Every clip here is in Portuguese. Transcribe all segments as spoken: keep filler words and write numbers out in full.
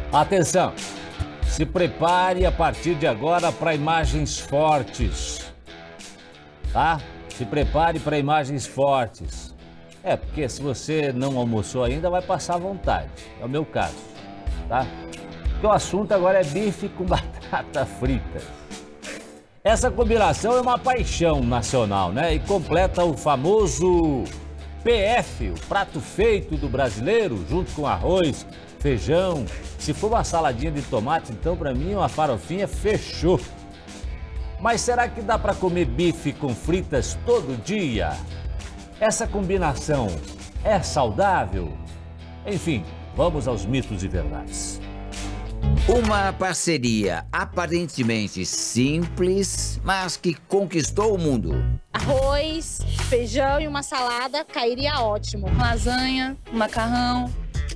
Atenção! Se prepare a partir de agora para imagens fortes, tá? Se prepare para imagens fortes. É, porque se você não almoçou ainda, vai passar à vontade. É o meu caso, tá? Porque o assunto agora é bife com batata frita. Essa combinação é uma paixão nacional, né? E completa o famoso P F, o prato feito do brasileiro, junto com arroz, feijão. Se for uma saladinha de tomate, então para mim uma farofinha fechou. Mas será que dá para comer bife com fritas todo dia? Essa combinação é saudável? Enfim, vamos aos mitos e verdades. Uma parceria aparentemente simples, mas que conquistou o mundo. Arroz, feijão e uma salada cairia ótimo. Lasanha, macarrão.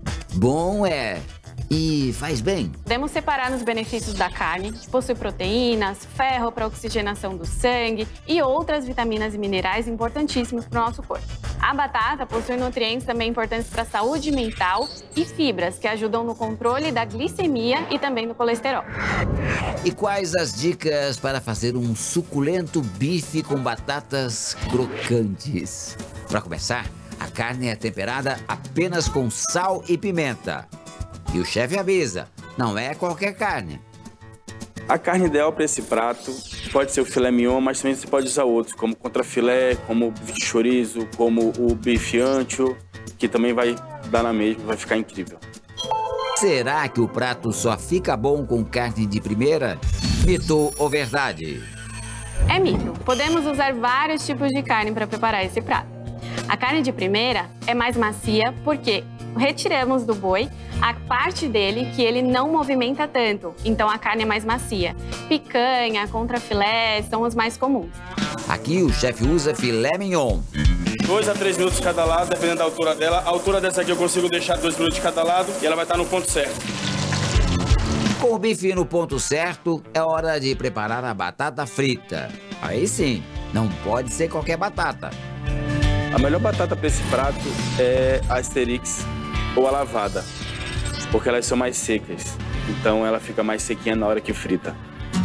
Bom é. E faz bem. Podemos separar nos benefícios da carne, que possui proteínas, ferro para oxigenação do sangue e outras vitaminas e minerais importantíssimos para o nosso corpo. A batata possui nutrientes também importantes para a saúde mental e fibras que ajudam no controle da glicemia e também do colesterol. E quais as dicas para fazer um suculento bife com batatas crocantes? Para começar, a carne é temperada apenas com sal e pimenta. E o chefe avisa, não é qualquer carne. A carne ideal para esse prato pode ser o filé mignon, mas também você pode usar outros, como contrafilé, como o chorizo, como o bife ancho, que também vai dar na mesma, vai ficar incrível. Será que o prato só fica bom com carne de primeira? Mito ou verdade? É mito. Podemos usar vários tipos de carne para preparar esse prato. A carne de primeira é mais macia porque retiramos do boi a parte dele que ele não movimenta tanto, então a carne é mais macia. Picanha, contrafilé são os mais comuns. Aqui o chefe usa filé mignon. Dois a três minutos cada lado, dependendo da altura dela. A altura dessa aqui eu consigo deixar dois minutos de cada lado e ela vai estar no ponto certo. Com o bife no ponto certo, é hora de preparar a batata frita. Aí sim, não pode ser qualquer batata. A melhor batata para esse prato é a Asterix ou a lavada, porque elas são mais secas, então ela fica mais sequinha na hora que frita.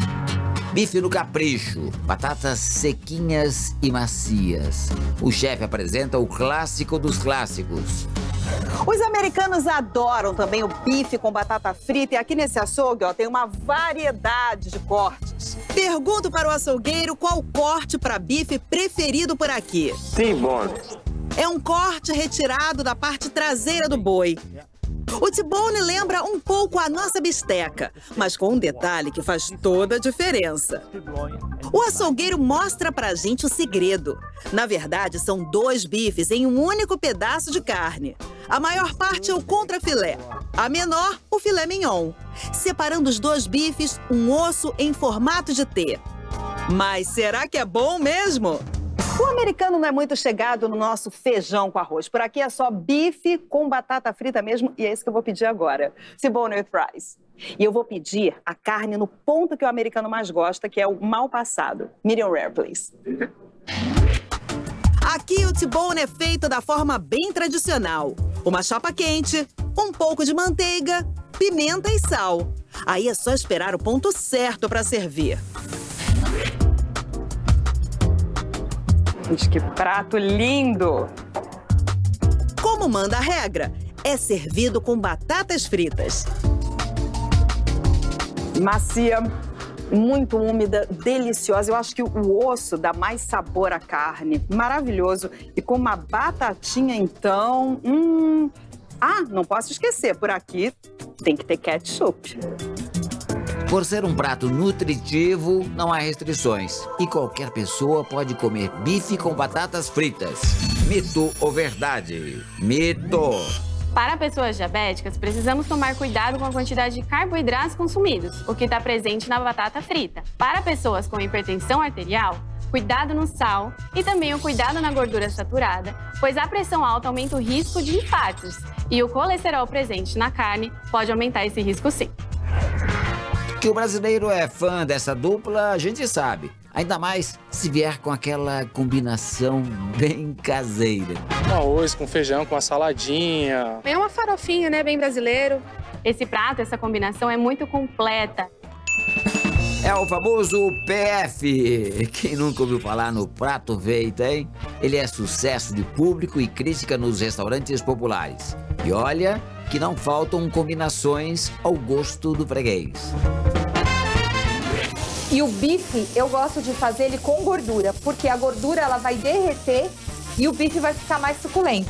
Bife no capricho, batatas sequinhas e macias. O chefe apresenta o clássico dos clássicos. Os americanos adoram também o bife com batata frita e aqui nesse açougue ó, tem uma variedade de cortes. Pergunto para o açougueiro qual corte para bife preferido por aqui. T-bone. É um corte retirado da parte traseira do boi. O T-bone lembra um pouco a nossa bisteca, mas com um detalhe que faz toda a diferença. O açougueiro mostra pra gente o segredo. Na verdade, são dois bifes em um único pedaço de carne. A maior parte é o contrafilé, a menor, o filé mignon. Separando os dois bifes, um osso em formato de T. Mas será que é bom mesmo? O americano não é muito chegado no nosso feijão com arroz. Por aqui é só bife com batata frita mesmo, e é isso que eu vou pedir agora. T-bone with fries. E eu vou pedir a carne no ponto que o americano mais gosta, que é o mal passado. Medium rare, please. Aqui o T-bone é feito da forma bem tradicional. Uma chapa quente, um pouco de manteiga, pimenta e sal. Aí é só esperar o ponto certo para servir. Gente, que prato lindo! Como manda a regra, é servido com batatas fritas. Macia, muito úmida, deliciosa. Eu acho que o osso dá mais sabor à carne. Maravilhoso. E com uma batatinha, então... Hum... Ah, não posso esquecer, por aqui tem que ter ketchup. Por ser um prato nutritivo, não há restrições. E qualquer pessoa pode comer bife com batatas fritas. Mito ou verdade? Mito! Para pessoas diabéticas, precisamos tomar cuidado com a quantidade de carboidratos consumidos, o que está presente na batata frita. Para pessoas com hipertensão arterial, cuidado no sal e também o cuidado na gordura saturada, pois a pressão alta aumenta o risco de infartos. E o colesterol presente na carne pode aumentar esse risco sim. Que o brasileiro é fã dessa dupla, a gente sabe. Ainda mais se vier com aquela combinação bem caseira. Um arroz com feijão, com uma saladinha. É uma farofinha, né? Bem brasileiro. Esse prato, essa combinação é muito completa. É o famoso P F. Quem nunca ouviu falar no prato feito, hein? Ele é sucesso de público e crítica nos restaurantes populares. E olha que não faltam combinações ao gosto do freguês. E o bife, eu gosto de fazer ele com gordura, porque a gordura ela vai derreter e o bife vai ficar mais suculento.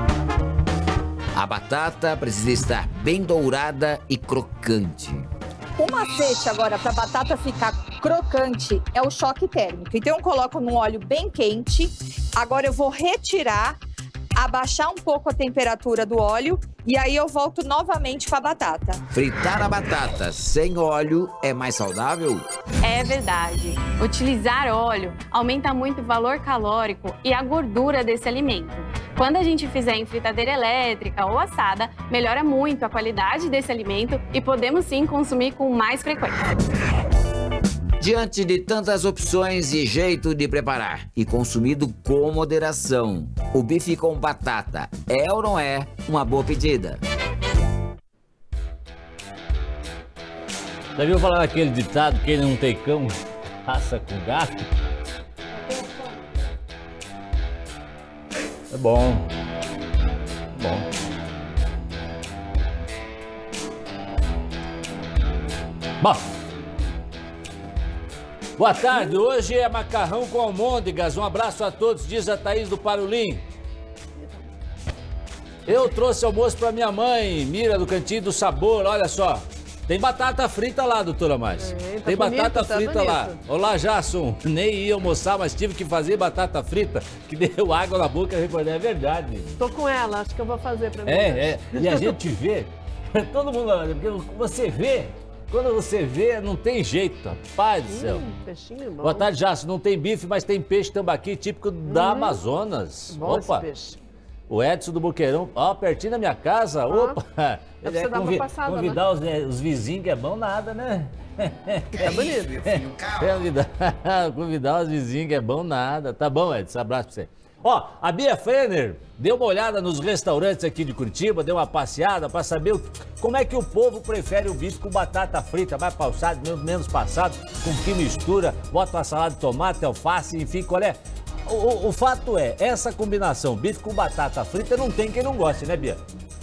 A batata precisa estar bem dourada e crocante. O macete agora para a batata ficar crocante é o choque térmico. Então eu coloco num óleo bem quente, agora eu vou retirar, abaixar um pouco a temperatura do óleo e aí eu volto novamente com a batata. Fritar a batata sem óleo é mais saudável? É verdade. Utilizar óleo aumenta muito o valor calórico e a gordura desse alimento. Quando a gente fizer em fritadeira elétrica ou assada, melhora muito a qualidade desse alimento e podemos sim consumir com mais frequência. Diante de tantas opções e jeito de preparar e consumido com moderação, o bife com batata é ou não é uma boa pedida? Já viu falar aquele ditado, quem não tem cão, raça com gato? É bom. É bom. Bom. Boa tarde, hoje é macarrão com almôndegas. Um abraço a todos, diz a Thaís do Parolim. Eu trouxe almoço para minha mãe, Mira do Cantinho do Sabor, olha só. Tem batata frita lá, doutora Mais. É, tá Tem bonito, batata tá frita bonito. lá. Olá, Jasson. Nem ia almoçar, mas tive que fazer batata frita, que deu água na boca, recordei. É verdade. Tô com ela, acho que eu vou fazer pra mim. É, é. E a gente vê, todo mundo, porque você vê, quando você vê, não tem jeito, rapaz do céu. Hum, peixinho é bom. Boa tarde, Jasson. Não tem bife, mas tem peixe tambaqui, típico da hum, Amazonas. Bom Opa. Esse peixe. O Edson do Boqueirão, ó, pertinho da minha casa, ah, opa! Ele é convi passada, convidar né? os, os vizinhos, que é bom nada, né? É bonito. convidar, convidar os vizinhos, que é bom nada. Tá bom, Edson, abraço pra você. Ó, a Bia Frenner deu uma olhada nos restaurantes aqui de Curitiba, deu uma passeada pra saber o, como é que o povo prefere o bife com batata frita, mais passado, menos passado, com que mistura, bota uma salada de tomate, alface, enfim, qual é? O, o, o fato é, essa combinação bife com batata frita não tem quem não goste, né, Bia?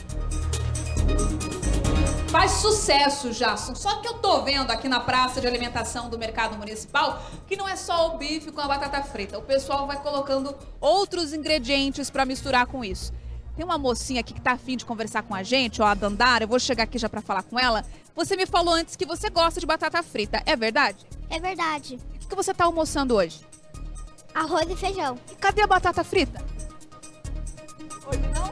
Faz sucesso, Jasson. Só que eu tô vendo aqui na praça de alimentação do Mercado Municipal que não é só o bife com a batata frita. O pessoal vai colocando outros ingredientes para misturar com isso. Tem uma mocinha aqui que tá afim de conversar com a gente, ó, a Dandara. Eu vou chegar aqui já para falar com ela. Você me falou antes que você gosta de batata frita. É verdade? É verdade. O que você tá almoçando hoje? Arroz e feijão. E cadê a batata frita? Hoje não?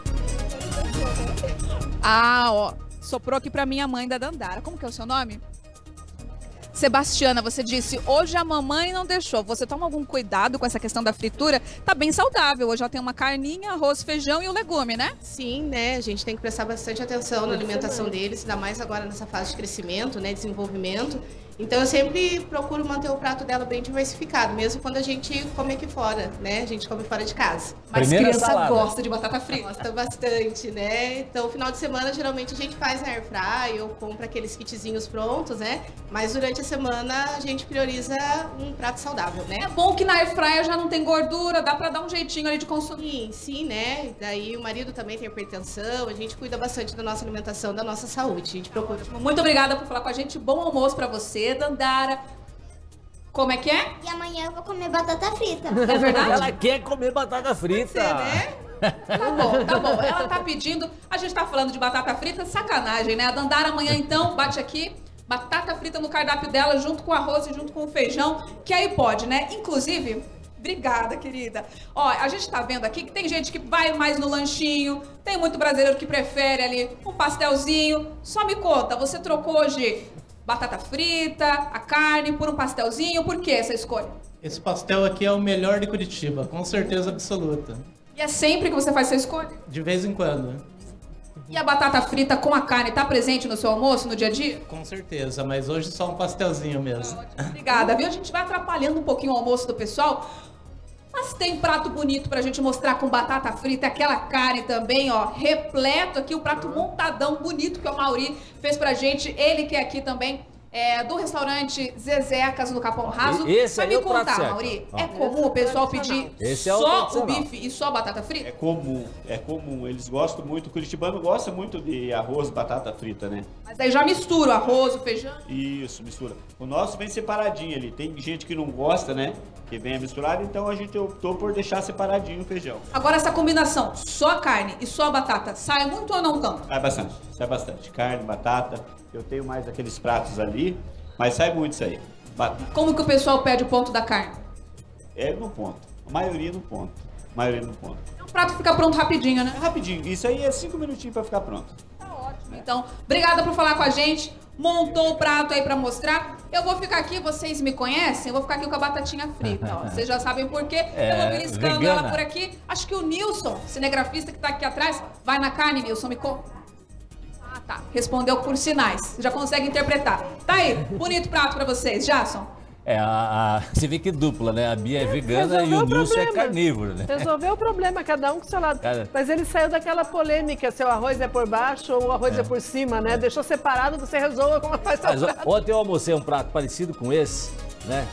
Ah, ó. Soprou aqui pra minha mãe da Dandara. Como que é o seu nome? Sebastiana, você disse, hoje a mamãe não deixou. Você toma algum cuidado com essa questão da fritura? Tá bem saudável. Hoje ela tem uma carninha, arroz, feijão e o legume, né? Sim, né? A gente tem que prestar bastante atenção na alimentação deles, ainda mais agora nessa fase de crescimento, né? Desenvolvimento. Então eu sempre procuro manter o prato dela bem diversificado, mesmo quando a gente come aqui fora, né? A gente come fora de casa. Mas criança gosta de batata frita. Gosta bastante, né? Então, final de semana, geralmente a gente faz na airfry ou compra aqueles kitzinhos prontos, né? Mas durante a semana a gente prioriza um prato saudável, né? É bom que na airfryer já não tem gordura, dá pra dar um jeitinho ali de consumir. Sim, sim, né? Daí o marido também tem hipertensão, a gente cuida bastante da nossa alimentação, da nossa saúde. A gente procura. Muito obrigada por falar com a gente. Bom almoço pra você, Dandara. Como é que é? E amanhã eu vou comer batata frita. É verdade? Ela quer comer batata frita. Pode ser, né? Tá bom, tá bom. Ela tá pedindo, a gente tá falando de batata frita, sacanagem, né? A Dandara amanhã então bate aqui, batata frita no cardápio dela, junto com o arroz e junto com o feijão, que aí pode, né? Inclusive, obrigada, querida. Ó, a gente tá vendo aqui que tem gente que vai mais no lanchinho, tem muito brasileiro que prefere ali um pastelzinho. Só me conta, você trocou hoje batata frita, a carne por um pastelzinho, por que essa escolha? Esse pastel aqui é o melhor de Curitiba, com certeza absoluta. E é sempre que você faz essa escolha? De vez em quando. E a batata frita com a carne tá presente no seu almoço, no dia a dia? Com certeza, mas hoje só um pastelzinho mesmo. Obrigada, viu? A gente vai atrapalhando um pouquinho o almoço do pessoal. A Mas tem prato bonito pra gente mostrar com batata frita, aquela carne também, ó, repleto aqui, o prato montadão bonito que o Mauri fez pra gente. Ele que é aqui também, é, do restaurante Zezecas no Capão Raso. Esse Vai é me o prato contar, certo. Mauri, Ó. é comum o pessoal pedir Esse é o só o tradicional. bife e só a batata frita? É comum, é comum. Eles gostam muito, o curitibano gosta muito de arroz, batata frita, né? Mas aí já mistura o arroz, o feijão. Isso, mistura. O nosso vem separadinho ali. Tem gente que não gosta, né? Que venha misturado, então a gente optou por deixar separadinho o feijão. Agora essa combinação, só a carne e só a batata, sai muito ou não tanto? Sai bastante, sai bastante. Carne, batata. Eu tenho mais aqueles pratos ali, mas sai muito isso aí. Ba- Como que o pessoal pede o ponto da carne? É no ponto. A maioria no ponto. A maioria no ponto. O prato fica pronto rapidinho, né? É rapidinho. Isso aí é cinco minutinhos para ficar pronto. Então, obrigada por falar com a gente. Montou o prato aí pra mostrar. Eu vou ficar aqui, vocês me conhecem? Eu vou ficar aqui com a batatinha frita, ó. Vocês já sabem por quê. É, eu vou beliscando vegana. ela por aqui. Acho que o Nilson, cinegrafista que tá aqui atrás, vai na carne, Nilson, me conta. Ah, tá. Respondeu por sinais. Já consegue interpretar. Tá aí, bonito prato pra vocês. Jason. É, a, a- você vê que dupla, né? A Bia é vegana Resolveu e o o Nilson é problema. carnívoro, né? Resolveu o problema, cada um com seu lado. Cara- Mas ele saiu daquela polêmica, se o arroz é por baixo ou o arroz é, É. por cima, né? Deixou separado, você resolva como faz seu Mas o- prato. ontem eu almocei um prato parecido com esse, né?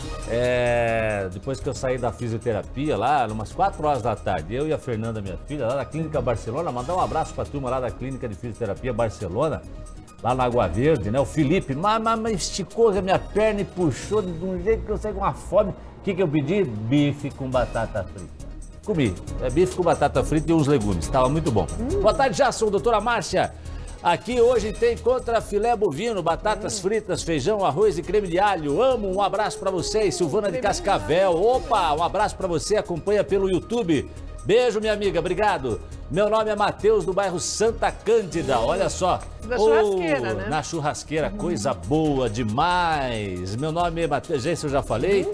É, depois que eu saí da fisioterapia lá, umas quatro horas da tarde, eu e a Fernanda, minha filha, lá da Clínica Barcelona, mandar um abraço pra turma lá da Clínica de Fisioterapia Barcelona, lá na Água Verde, né? O Felipe, mas, mas, mas esticou a minha perna e puxou de um jeito que eu saí com uma fome. O que que eu pedi? Bife com batata frita. Comi. É bife com batata frita e uns legumes. Tava muito bom. Boa tarde, Jason, doutora Márcia. Aqui hoje tem contra filé bovino, batatas fritas, feijão, arroz e creme de alho. Amo, um abraço pra vocês. Silvana de Cascavel. Opa, um abraço pra você. Acompanha pelo YouTube. Beijo, minha amiga. Obrigado. Meu nome é Matheus, do bairro Santa Cândida. Olha só. Da churrasqueira, né? Na churrasqueira, coisa boa demais. Meu nome é Matheus. Esse eu já falei.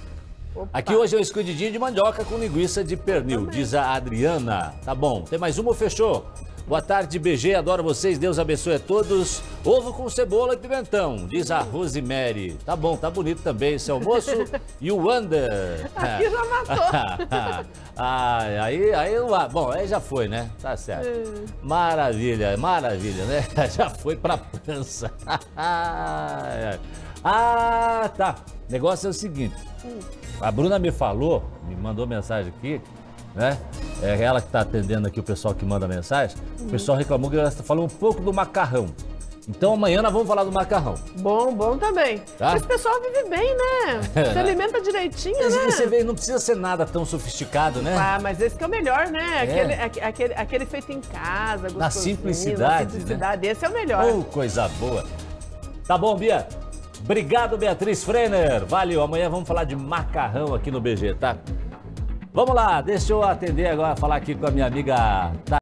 Aqui hoje é o escondidinho de mandioca com linguiça de pernil, diz a Adriana. Tá bom, tem mais uma ou fechou? Boa tarde, B G, adoro vocês, Deus abençoe a todos. Ovo com cebola e pimentão, diz a Rosemary. Tá bom, tá bonito também esse almoço. E o Wander. Aqui já matou. ah, aí, aí, bom, aí já foi, né? Tá certo. Maravilha, maravilha, né? Já foi pra pança. Ah, tá. O negócio é o seguinte. A Bruna me falou, me mandou mensagem aqui, né? É ela que está atendendo aqui o pessoal que manda mensagem. O pessoal reclamou que ela falou um pouco do macarrão. Então amanhã nós vamos falar do macarrão. Bom, bom também. Tá? Esse pessoal vive bem, né? Se alimenta direitinho, Mas né? você vê, não precisa ser nada tão sofisticado, né? Ah, mas esse que é o melhor, né? É. Aquele, aque- aquele, aquele feito em casa, Na gostosinho, simplicidade, na simplicidade. Esse é o melhor. Oh, coisa boa. Tá bom, Bia? Obrigado, Beatriz Freiner. Valeu, amanhã vamos falar de macarrão aqui no B G, tá? Vamos lá, deixa eu atender agora, falar aqui com a minha amiga...